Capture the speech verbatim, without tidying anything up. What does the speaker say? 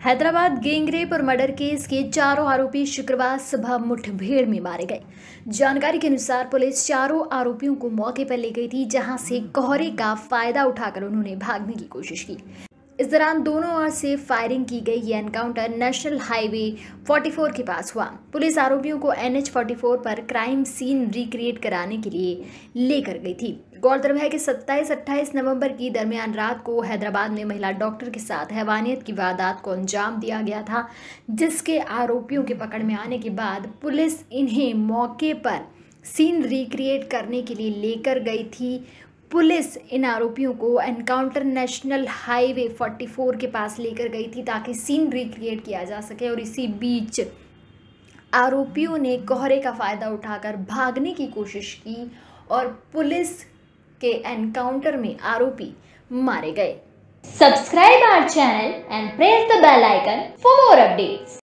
Hyderabad gangrape और murder case के चारों आरोपी शुक्रवार सुबह मुठभेड़ में मारे गए। जानकारी के अनुसार पुलिस चारों आरोपियों को मौके पर ले गई थी, जहां से कोहरे का फायदा उठाकर उन्होंने भागने की कोशिश की। इस दौरान दोनों ओर से फायरिंग की गई। यह एनकाउंटर नेशनल हाईवे चौवालीस के पास हुआ। पुलिस आरोपियों को एन एच चौवालीस पर क्राइम सीन रिक्रिएट कराने के लिए लेकर गई थी। गौरतलब है कि सत्ताईस अट्ठाईस नवंबर की दरमियान रात को हैदराबाद में महिला डॉक्टर के साथ हैवानियत की वारदात को अंजाम दिया गया था, जिसके आरोपियों के पकड़ में आने के बाद पुलिस इन्हें मौके पर सीन रिक्रिएट करने के लिए लेकर गई थी। पुलिस इन आरोपियों को एनकाउंटर नेशनल हाईवे चौवालीस के पास लेकर गई थी ताकि सीन रिक्रिएट किया जा सके, और इसी बीच आरोपियों ने कोहरे का फायदा उठाकर भागने की कोशिश की और पुलिस के एनकाउंटर में आरोपी मारे गए। Subscribe our channel and press the bell icon for more updates.